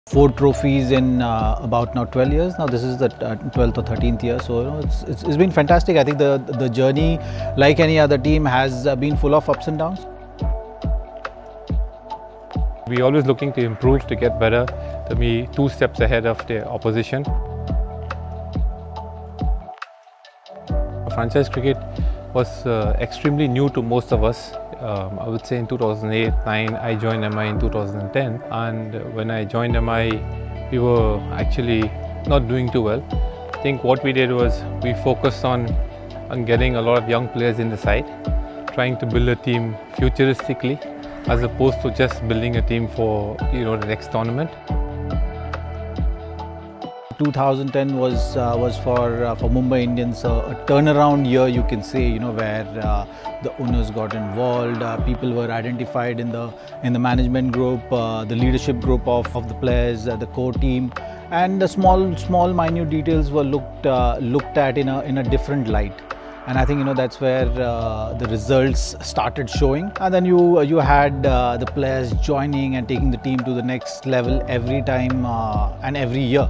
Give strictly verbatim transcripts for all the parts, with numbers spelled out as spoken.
Four trophies in uh, about now twelve years. Now this is the uh, twelfth or thirteenth year, so you know, it's, it's it's been fantastic. I think the the journey, like any other team, has uh, been full of ups and downs. We're always looking to improve, to get better, to be two steps ahead of the opposition. Franchise cricket was uh, extremely new to most of us. Um, I would say in two thousand eight nine, I joined M I in two thousand ten, and when I joined M I, we were actually not doing too well. I think what we did was we focused on, on getting a lot of young players in the side, trying to build a team futuristically, as opposed to just building a team for you know the next tournament. two thousand ten was uh, was for uh, for Mumbai Indians uh, a turnaround year, you can say, you know, where uh, the owners got involved, uh, people were identified in the in the management group, uh, the leadership group of, of the players, uh, the core team, and the small small minute details were looked uh, looked at in a in a different light. And I think, you know, that's where uh, the results started showing. And then you you had uh, the players joining and taking the team to the next level every time uh, and every year.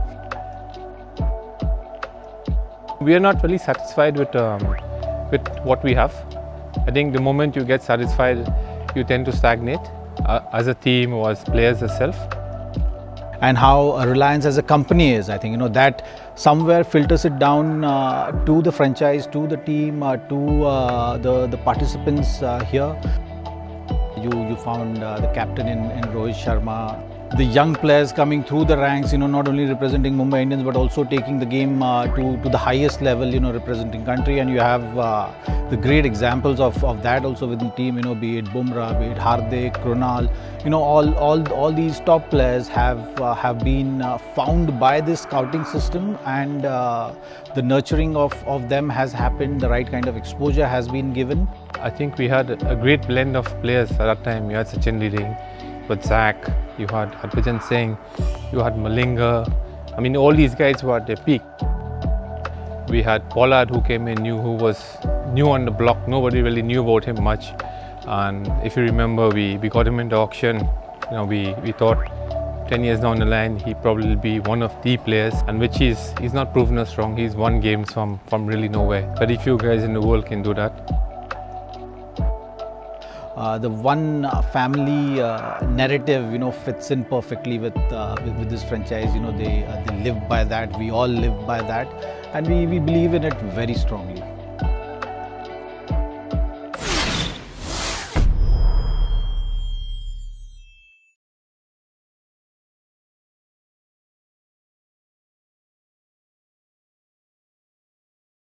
We are not really satisfied with um, with what we have. I think the moment you get satisfied, you tend to stagnate uh, as a team or as players itself. And how Reliance as a company is, I think, you know, that somewhere filters it down uh, to the franchise, to the team, uh, to uh, the the participants uh, here. You you found uh, the captain in, in Rohit Sharma. The young players coming through the ranks, you know, not only representing Mumbai Indians but also taking the game uh, to, to the highest level, you know, representing country. And you have uh, the great examples of, of that also within the team, you know, be it Bumrah, be it Hardik, Krunal, you know, all all all these top players have uh, have been uh, found by this scouting system, and uh, the nurturing of, of them has happened, the right kind of exposure has been given. I think we had a great blend of players at that time. You had Sachin leading, but Zach, you had Harbhajan Singh, you had Malinga. I mean, all these guys were at their peak. We had Pollard, who came in new, who was new on the block. Nobody really knew about him much. And if you remember, we, we got him into auction. You know, we, we thought ten years down the line, he probably will be one of the players, and which he's, he's not proven us wrong. He's won games from, from really nowhere. Very few guys in the world can do that. Uh, the one uh, family uh, narrative, you know, fits in perfectly with, uh, with with this franchise. You know, they uh, they live by that. We all live by that, and we we believe in it very strongly.